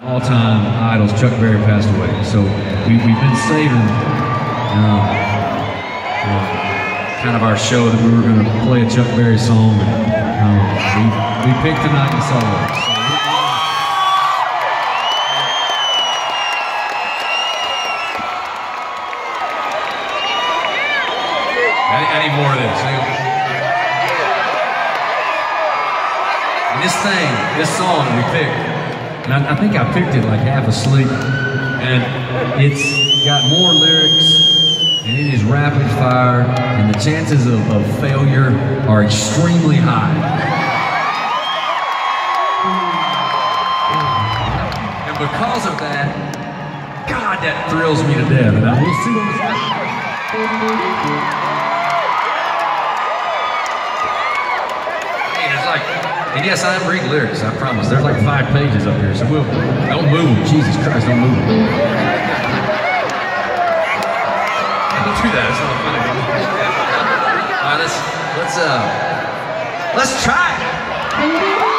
All-time idols, Chuck Berry passed away. So we've been saving kind of our show that we were going to play a Chuck Berry song. And, we picked tonight and saw it. I need more of this. And this song we picked. And I think I picked it like half asleep, and it's got more lyrics, and it is rapid fire, and the chances of failure are extremely high. And because of that, God, that thrills me to death, and we'll see what it's like. And yes, I'm reading lyrics, I promise. There's like 5 pages up here, so don't move. Jesus Christ, don't move. Don't do that, it's not funny. All right, let's try it.